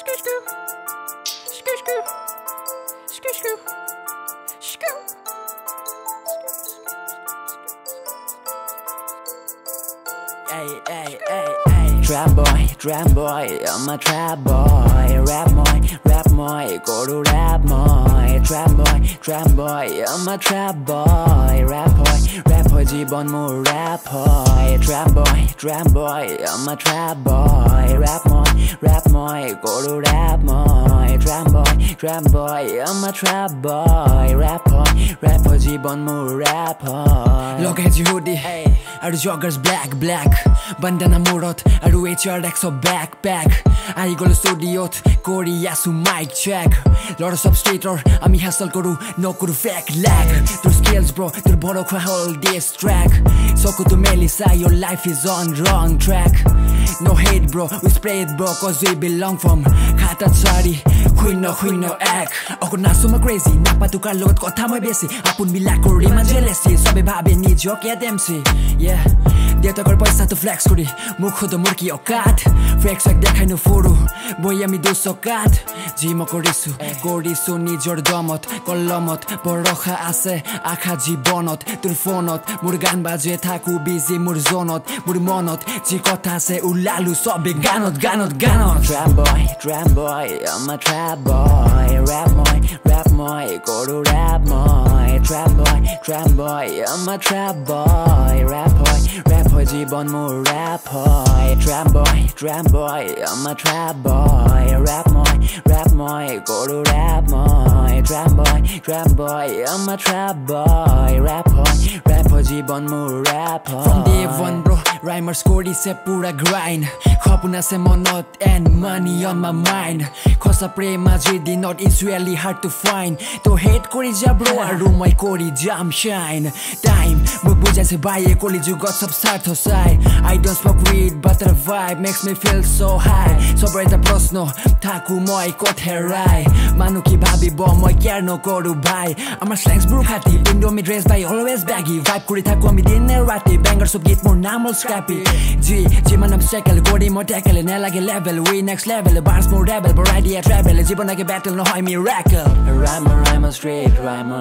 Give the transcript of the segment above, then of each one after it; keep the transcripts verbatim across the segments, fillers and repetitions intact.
Hey, hey, hey, hey. Trap boy, trap boy, I'm a trap boy. Rap boy, rap boy, go to rap boy. Trap boy, trap boy, I'm a trap boy. Rap boy, rap boy, jibon mo rap boy. Trap boy, trap boy, I'm a trap boy. Rap boy, rap boy, go to rap boy. Trap boy, trap boy, I'm a trap boy. Rap boy, rap boy, jibon mo rap boy. Look at you hoodie, hey. Are joggers black, black. Bandana murot, are H R X or backpack. I go to studio, Kori Yasu mic check. Lot of substrator, Ami hustle kuru, no kuru fake lag. Through skills bro, through boro kwa hold this track. So kutu melisa, your life is on wrong track. No hate bro, we spray it bro, cause we belong from Khata Tsari, Queen no Queen no egg. Ako na suma crazy, napatuka logot ko tama besi. Apun milako rima jealousy, sobe babe ni joke at M C. Yeah, dito kor paisa to flex kuri, mukho to murki okat. Flex like dekhai no furu, boy ami do sokat. Jimo korisu, korisu nijor domot, kolomot, boroha ase, akha jibonot, turfonot, murgan baje thaku busy murzonot, murmonot, jikota se ulalu sobe ganot, ganot, ganot. Trap boy, trap boy, I'm a trap boy. Rap boy, rap boy, go to rap boy. Trap boy, trap boy, I'm a trap boy. Rap boy, rap boy, jibon mo rap boy. Trap boy, trap boy, I'm a trap boy. Rap boy, rap boy, go to rap boy. Trap boy, trap boy, I'm a trap boy. Rap boy, rap boy, jibon mo rap boy. From day one bro, rhymers kori se pura grind. Khapuna se monot and money on my mind. Khosa prema jidi not it's really hard to find. To hate kori ja bro, aru mai kori jam shine. Time, muk buja se baye koli ju got sab sartho sai. I don't smoke weed but the vibe makes me feel so high. Sobre ta prosno, thaku moi kotherai. Manu ki bhabi bo moi care no koru bhai. Amar slangs bro khati, window me dress by always baggy. Vibe kori thaku ami dine rati, bangers of git more normal scrappy. G, G man I'm cycle, gori mo tackle, nelage level, we next level. Bars more rebel, variety a travel. Jibon like a battle, no high miracle. Rhymer, rhymer, straight rhymer.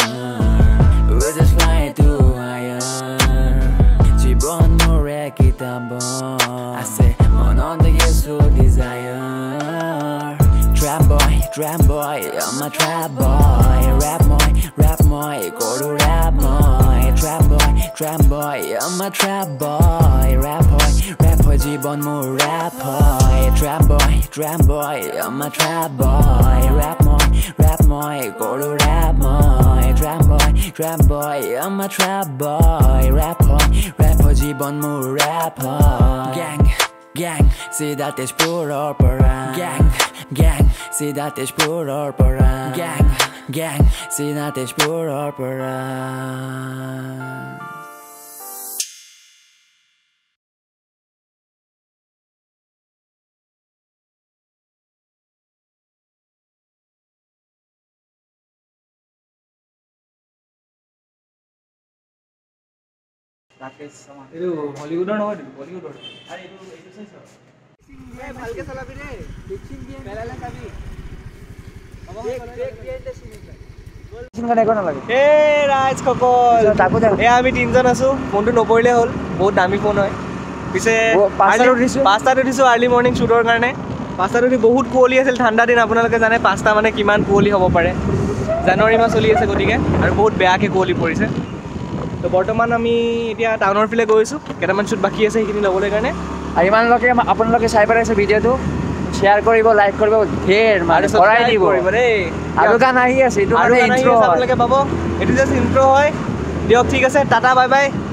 We just fly too higher. Jibon mo rekitabo. I say, on on the yes to desire. Trap boy, trap boy, I'm a trap boy. Rap boy, rap boy, go to rap boy. Trap boy, trap boy, I'm a trap boy. Rap boy, rap boy, jibon mo rap boy. Trap boy, trap boy, I'm a trap boy. Rap boy, rap boy, go to rap boy. Trap boy, trap boy, I'm a trap boy. Rap boy, rap boy, jibon mo rap boy. Gang, gang, see that is pure opera. Gang, gang, see that is pure opera. Gang, gang, see that is pure opera. Itu Hollywood or not? Bollywood or? Are itu itu saja. मैं भाल के चला भी रे देखिन दिए पहला ला कभी देख देख ये ते सिन सिन का देखो ना लगे ए राज खकल ताको दे ए আমি তিনজন আছো ফোনটো নপৰিলে হল বহুত দামী ফোন হয় পিছে পাঁচটা উঠিছো পাঁচটা উঠিছো আৰ্লি মৰ্নিং শুটৰ কাৰণে পাঁচটা উঠি বহুত কুৱলি আছিল ঠাণ্ডা দিন আপোনালোকে জানে পাঁচটা মানে কিমান কুৱলি হ'ব পাৰে জানুৱাৰী মাহ চলি আছে গতিকে আৰু বহুত বেয়াকে কুৱলি পৰিছে তো বৰ্তমান আমি এতিয়া টাউনৰ ফিলে গৈছো কেটামান শুট বাকি আছে সেইখিনি লবলৈ কাৰণে আৰু ইমান লোকে আপোনালোকে চাই পাইছে ভিডিওটো শেয়াৰ কৰিব লাইক কৰিব ধেৰ মানে কৰাই দিব ৰে আৰু গান আহি আছে এইটো মানে ইন্ট্ৰো আপোনালোকে পাব এটো জাস্ট ইন্ট্ৰো হয় দিয়ক ঠিক আছে টাটা বাই বাই